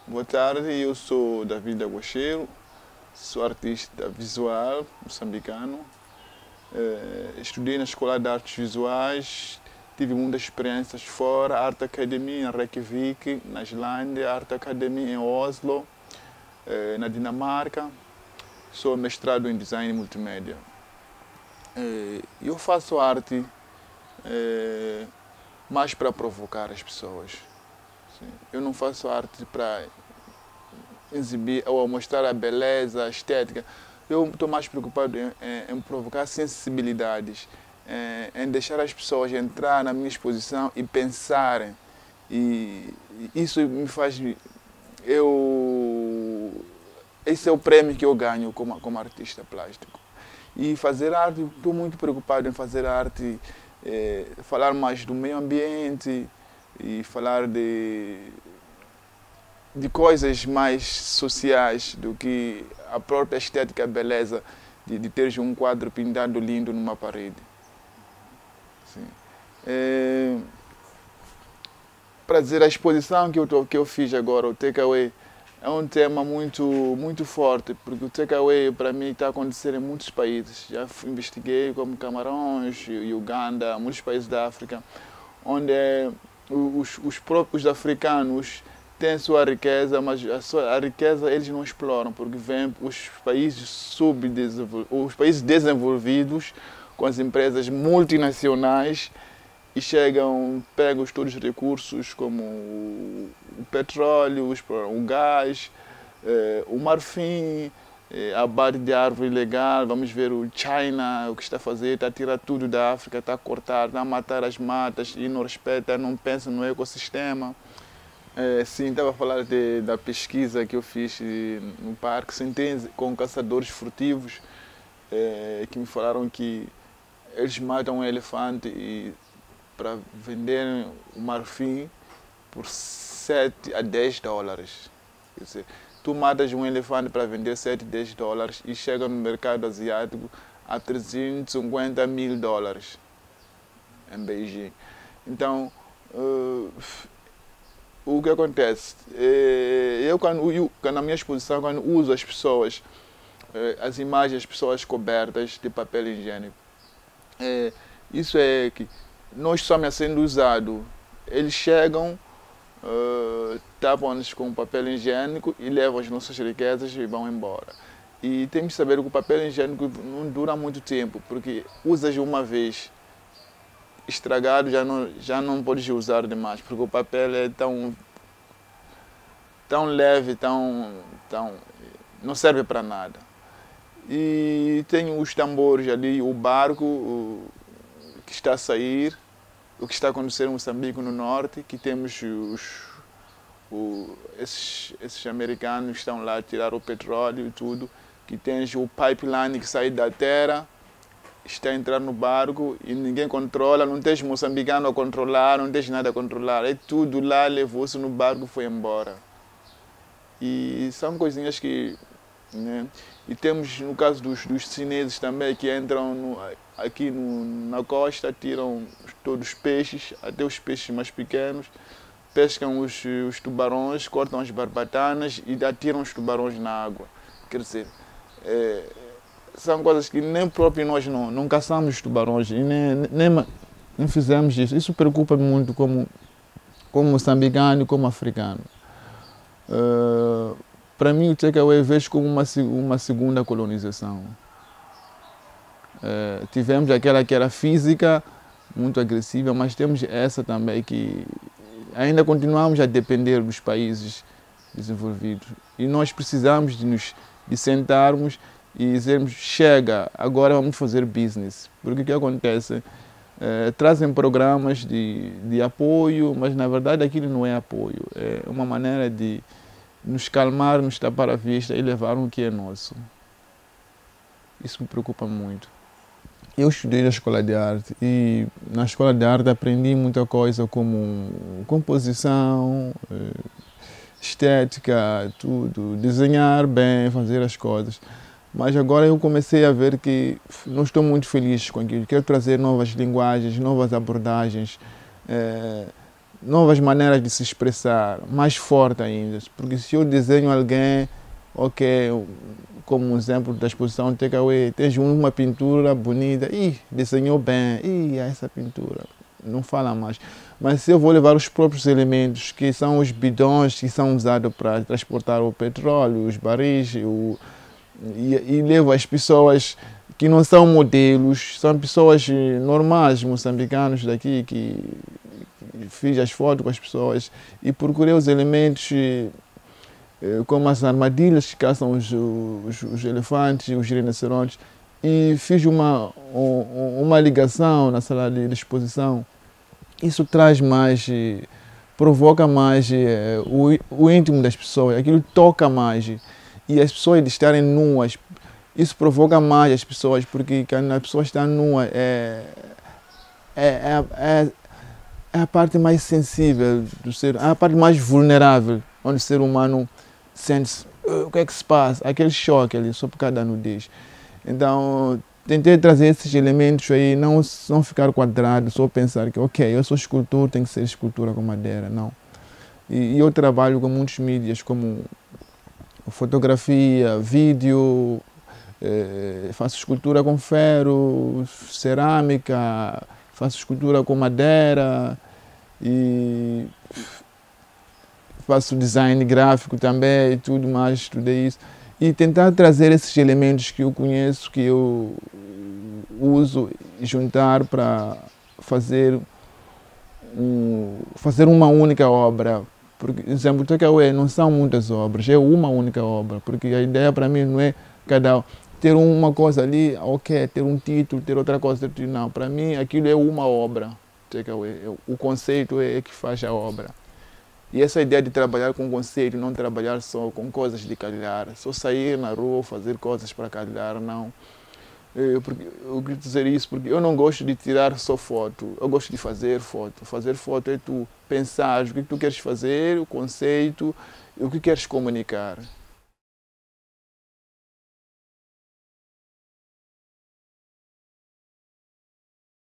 Boa tarde, eu sou David Aguacheiro, sou artista visual moçambicano. Estudei na Escola de Artes Visuais, tive muitas experiências fora, Arte Academy em Reykjavik, na Islândia, Arte Academy em Oslo, na Dinamarca. Sou mestrado em Design Multimédia. Eu faço arte mais para provocar as pessoas. Eu não faço arte para exibir ou mostrar a beleza, a estética. Eu estou mais preocupado em provocar sensibilidades, em deixar as pessoas entrar na minha exposição e pensarem. E isso me faz... Esse é o prêmio que eu ganho como artista plástico. E fazer arte, estou muito preocupado em fazer arte, falar mais do meio ambiente e falar de coisas mais sociais do que a própria estética, a beleza de teres um quadro pintado lindo numa parede. Sim. Para dizer, a exposição que eu fiz agora, o Takeaway, é um tema muito forte, porque o takeaway para mim está acontecendo em muitos países. Já investiguei como Camarões, Uganda, muitos países da África, onde os próprios africanos têm sua riqueza, mas a riqueza eles não exploram, porque vêm os países os países desenvolvidos com as empresas multinacionais e chegam, pegam todos os recursos como o petróleo, o gás, o marfim, a abate de árvore ilegal. Vamos ver o China, o que está a fazer, está a tirar tudo da África, está a cortar, está a matar as matas e não respeita, não pensa no ecossistema. Sim, estava a falar da pesquisa que eu fiz no parque, sentei com caçadores furtivos que me falaram que eles matam um elefante para vender o marfim por 7 a 10 dólares. Quer dizer, tu matas um elefante para vender 7 a 10 dólares e chega no mercado asiático a 350 mil dólares em Beijing. Então, o que acontece? Na minha exposição, quando uso as pessoas, as imagens das pessoas cobertas de papel higiênico, isso é que nós estamos sendo usado. Eles chegam, tapam-nos com papel higiênico e levam as nossas riquezas e vão embora. E temos que saber que o papel higiênico não dura muito tempo, porque usas uma vez, estragado já não podes usar demais, porque o papel é tão leve, não serve para nada. E tem os tambores ali, o barco que está a sair, o que está a acontecer em Moçambique no norte, que temos esses americanos que estão lá a tirar o petróleo e tudo, que tens o pipeline que sai da terra, está a entrar no barco e ninguém controla, não tens moçambicano a controlar, não tens nada a controlar, é tudo lá, levou-se no barco e foi embora. E são coisinhas que... né? E temos, no caso dos chineses também, que entram aqui na costa, tiram todos os peixes, até os peixes mais pequenos, pescam os tubarões, cortam as barbatanas e atiram os tubarões na água. Quer dizer, são coisas que nem próprio nós não caçamos os tubarões e nem fizemos isso. Isso preocupa-me muito como moçambicano e como africano. Para mim, o takeaway vejo como uma segunda colonização. Tivemos aquela que era física, muito agressiva, mas temos essa também que ainda continuamos a depender dos países desenvolvidos. E nós precisamos de sentarmos e dizermos, chega, agora vamos fazer business. Porque o que acontece? Trazem programas de apoio, mas na verdade aquilo não é apoio. É uma maneira de nos calmar, nos tapar a vista e levar o que é nosso. Isso me preocupa muito. Eu estudei na escola de arte e na escola de arte aprendi muita coisa como composição, estética, tudo, desenhar bem, fazer as coisas. Mas agora eu comecei a ver que não estou muito feliz com aquilo. Quero trazer novas linguagens, novas abordagens, novas maneiras de se expressar, mais forte ainda. Porque se eu desenho alguém, ok, como um exemplo da exposição Takeaway, tens uma pintura bonita, desenhou bem, essa pintura, não fala mais. Mas se eu vou levar os próprios elementos, que são os bidões que são usados para transportar o petróleo, os baris, e levo as pessoas que não são modelos, são pessoas normais, moçambicanos daqui, que fiz as fotos com as pessoas e procurei os elementos como as armadilhas que caçam os elefantes e os rinocerontes e fiz uma ligação na sala de exposição. Isso traz mais, provoca mais o íntimo das pessoas, aquilo toca mais e as pessoas de estarem nuas, isso provoca mais as pessoas, porque quando a pessoa está nua é a parte mais sensível do ser, é a parte mais vulnerável, onde o ser humano sente o que é que se passa, aquele choque ali, só por causa da nudez. Então, tentei trazer esses elementos aí, não ficar quadrado, só pensar que, ok, eu sou escultor, tem que ser escultura com madeira, não. E eu trabalho com muitos mídias, como fotografia, vídeo, faço escultura com ferro, cerâmica, faço escultura com madeira e faço design gráfico também e tudo mais, estudei isso. E tentar trazer esses elementos que eu conheço, que eu uso e juntar para fazer uma única obra. Porque, por exemplo, Takeaway não são muitas obras, é uma única obra. Porque a ideia para mim não é ter uma coisa ali, ok, ter um título, ter outra coisa, não. Para mim aquilo é uma obra. Takeaway. O conceito é que faz a obra. E essa ideia de trabalhar com conceito, não trabalhar só com coisas de calhar, só sair na rua, fazer coisas para calhar, não. Eu quero dizer isso porque eu não gosto de tirar só foto, eu gosto de fazer foto. Fazer foto é tu pensar o que tu queres fazer, o conceito, o que queres comunicar.